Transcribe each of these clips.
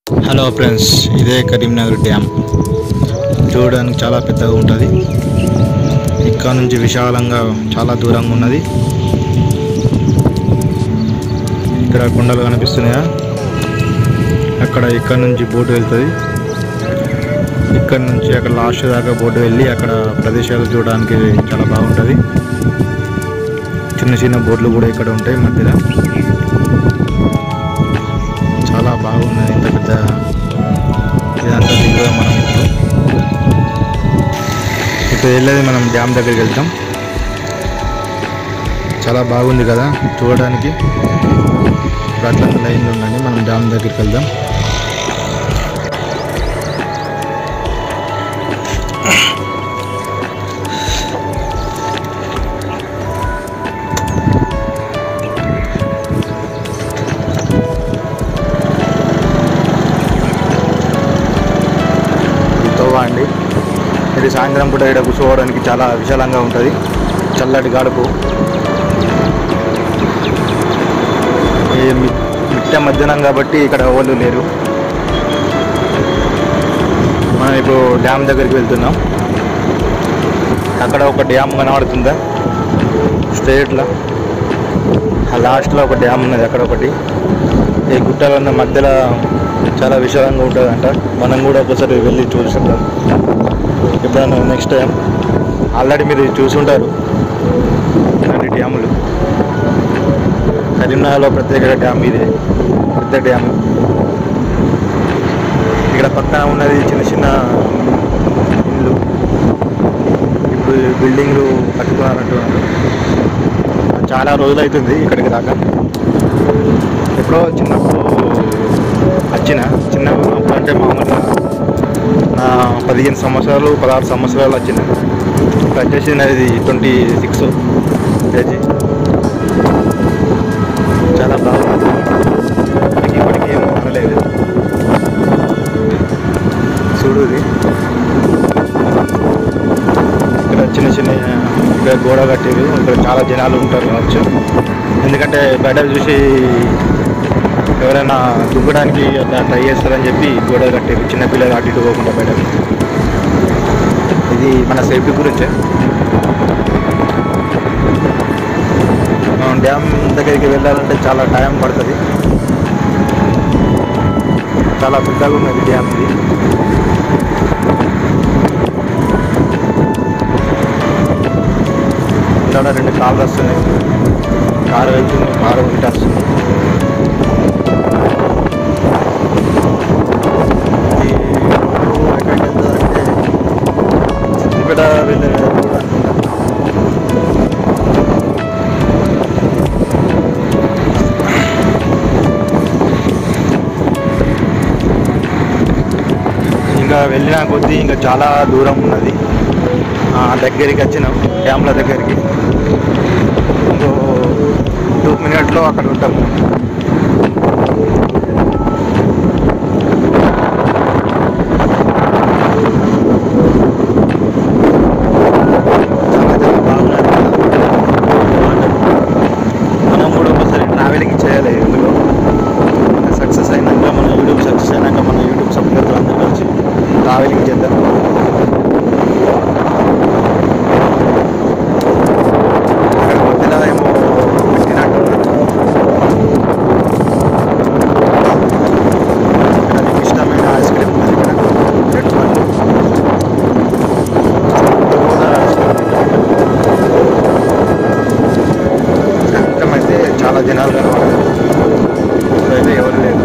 Hello friends, ఇదే Karimnagar dam. చూడడానికి చాలా పెద్దగా ఉంటుంది. ఇక్కడ నుంచి విశాలంగా చాలా దూరంగా ఉన్నది. ఇక్కడ కొండలు కనిపిస్తున్నాయా? ఇక్కడ నుంచి బోటు వెళ్తుంది. ఇక్కడ నుంచి అక్కడ లాస్ట్ దాకా బోటు వెళ్ళి అక్కడ ప్రదేశాలు చూడడానికి చాలా బాగుంటుంది. చిన్న చిన్న బోట్లు కూడా ఇక్కడ ఉంటాయి మధ్యలో. చాలా బాగున్నది. ఇంత పెద్ద ఇదంతా దిగువ మనం ఇప్పుడు వెళ్ళేది మనం డ్యామ్ దగ్గరికి వెళ్తాం. చాలా బాగుంది కదా చూడడానికి. అట్లా లైన్లో ఉండండి, మనం డ్యామ్ దగ్గరికి వెళ్దాం. అండి, ఇది సాయంత్రం పూట ఇక్కడ కూర్చోవడానికి చాలా విశాలంగా ఉంటుంది. చల్లటి గాడుపు. మిట్ట మధ్యాహ్నం కాబట్టి ఇక్కడ ఎవరు లేరు. మనం ఇప్పుడు డ్యామ్ దగ్గరికి వెళ్తున్నాం. అక్కడ ఒక డ్యామ్ కనబడుతుందా స్ట్రేట్లో? ఆ లాస్ట్లో ఒక డ్యామ్ ఉన్నది అక్కడ ఒకటి. ఈ గుట్టల ఉన్న మధ్యలో చాలా విశాలంగా ఉంటుందంట. మనం కూడా ఒకసారి వెళ్ళి చూసుకుంటాం ఎప్పుడైనా నెక్స్ట్ టైం. ఆల్రెడీ మీరు చూసుంటారు ఇలాంటి డ్యాములు. కరీంనగర్లో ప్రత్యేక డ్యామ్ ఇదే, పెద్ద డ్యామ్. ఇక్కడ పక్కన ఉన్నది చిన్న చిన్న ఇల్లు. ఇప్పుడు బిల్డింగ్లు కట్టుకున్నారంటున్నారు. చాలా రోజులు అవుతుంది ఇక్కడికి రాక. ఎప్పుడో చిన్నప్పుడు చిన్నప్పుడు అంటే మామూలుగా 15 సంవత్సరాలు 16 సంవత్సరాలు వచ్చిన. ఇప్పుడు వచ్చేసి అది 26 ఏజ్. చాలా బాగుంది. ఇప్పటికీ ఏం అనలేదు. చూడు ఇక్కడ చిన్న చిన్న ఇక్కడ గోడ కట్టేది. ఇక్కడ చాలా జనాలు ఉంటారు కావచ్చు. ఎందుకంటే బయట చూసి ఎవరైనా దుబ్బడానికి అట్లా ట్రై చేస్తారని చెప్పి గోడ కట్టేది. చిన్నపిల్లలు అటు ఇటు పోకుండా బయట. ఇది మన సేఫ్టీ గురించే. మనం డ్యామ్ దగ్గరికి వెళ్ళాలంటే చాలా టైం పడుతుంది. చాలా పెద్దగా ఉన్నది డ్యామ్ ఇది. ఇక్కడ 2 కార్లు వస్తున్నాయి. కారు వెళ్తుంది, కారు ఒకటి వస్తుంది. ఇక్కడ వెళ్ళే ఇంకా వెళ్ళిన కొద్దీ ఇంకా చాలా దూరం ఉన్నది. దగ్గరికి వచ్చినాం డ్యామ్ల దగ్గరికి. ఇంకో 2 మినిట్స్లో అక్కడ ఉంటాం. మనం కూడా ఒకసారి ట్రావెలింగ్ చేయాలి. ఇందులో సక్సెస్ అయినాక మన యూట్యూబ్ సక్సెస్ అయినాక మన యూట్యూబ్ సబ్స్క్రైబర్లు అందరూ కలిసి ట్రావెలింగ్ చేద్దాం. చాలా జనాలు కనబడారు. ఇప్పుడైతే ఎవరు లేదు.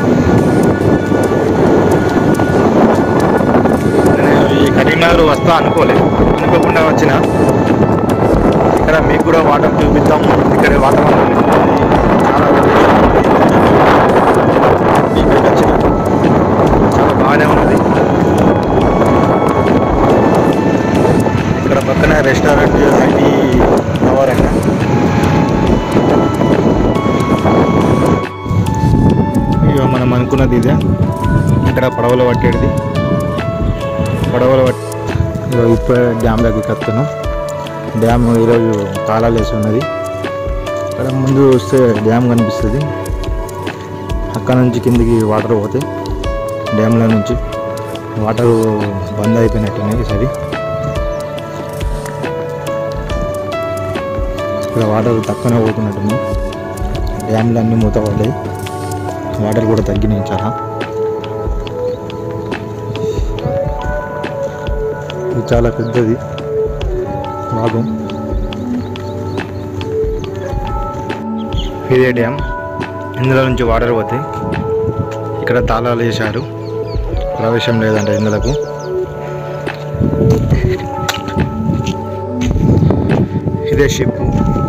నేను ఈ కరీంనగర్ వస్తా అనుకోకుండా వచ్చిన. ఇక్కడ మీకు కూడా వాటర్ చూపిద్దాం. ఇక్కడ వాతావరణం చాలా మీకు వచ్చిన చాలా బాగానే ఉన్నది. ఇక్కడ పక్కన రెస్టారెంట్ ఐటీ టవర్ అన్న. మనం అనుకున్నది ఇదే. ఇక్కడ పడవలు పట్టేది. ఇప్పుడు డ్యామ్ దగ్గరికి వస్తున్నాం. డ్యామ్ ఈరోజు తాళాలు వేసి ఉన్నది. అక్కడ ముందు వస్తే డ్యామ్ కనిపిస్తుంది. అక్కడ నుంచి కిందికి వాటర్ పోతాయి. డ్యామ్లో నుంచి వాటర్ బంద్ అయిపోయినట్టున్నాయి ఈసారి. ఇక్కడ వాటర్ తక్కువనే పోతున్నట్టున్నాయి. డ్యామ్లు అన్నీ మూత పడ్డాయి, వాటర్ కూడా తగ్గినాయి చాలా. ఇది చాలా పెద్దది భాగం. ఇదే డ్యామ్, ఇందులో నుంచి వాటర్ పోతాయి. ఇక్కడ తాళాలు వేశారు, ప్రవేశం లేదంట ఇందులకు. ఇదే షిప్,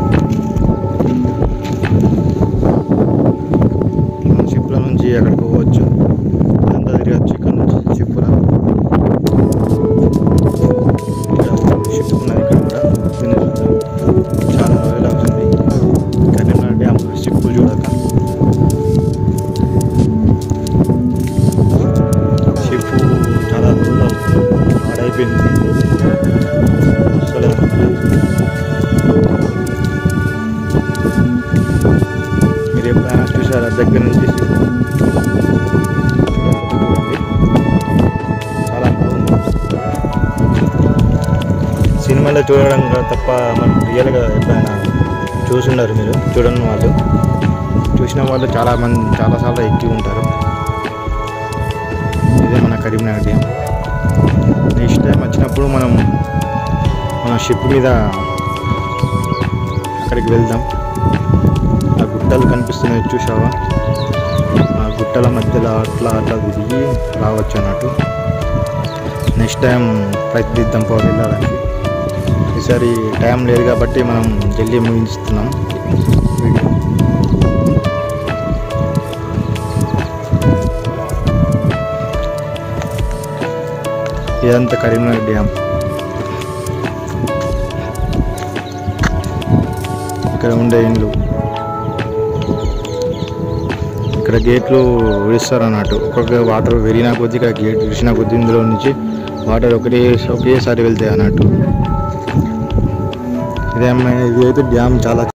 షిప్ల నుంచి అక్కడికి పోవచ్చు, అంతా తిరగచ్చు. ఇక్కడ నుంచి షిప్ల షిప్ ఉన్నది ఇక్కడ కూడా. చాలా రోజులు అవుతుంది కరీంనగర్ డ్యామ్ షిప్పులు చూడక. షిప్ చాలా రోజులు అవుతుంది, ఆడైపోయింది. మీరు ఎప్పుడైనా చూసారా దగ్గర నుంచి? చాలా బాగుంది. సినిమాలో చూడడం తప్ప మనం రియల్గా ఎప్పుడైనా చూసుండరు మీరు. చూడని వాళ్ళు, చూసిన వాళ్ళు చాలాసార్లు ఎక్కి ఉంటారు. ఇదే మన కరీంనగర్ డ్యామ్. నెక్స్ట్ టైం వచ్చినప్పుడు మన షిప్ మీద అక్కడికి వెళ్దాం. ఆ గుట్టలు కనిపిస్తున్నాయి చూసావా, ఆ గుట్టల మధ్యలో అట్లా తిరిగి రావచ్చు అన్నట్టు. నెక్స్ట్ టైం ప్రయత్నిద్దాం వెళ్ళడానికి. ఈసారి టైం లేదు కాబట్టి మనం జల్దీ ముగిస్తున్నాం వీడియో. ఇదంతా కరీంనగర్ డ్యామ్. ఇక్కడ ఉండే ఇండ్లు, ఇక్కడ గేట్లు విడిస్తారు అన్నట్టు. ఒక్కొక్క వాటర్ పెరిగిన కొద్దీ ఇక్కడ గేట్ విడిచిన కొద్దీ ఇందులో నుంచి వాటర్ ఒకేసారి వెళ్తాయి అన్నట్టు. ఇది అయితే డ్యామ్ చాలా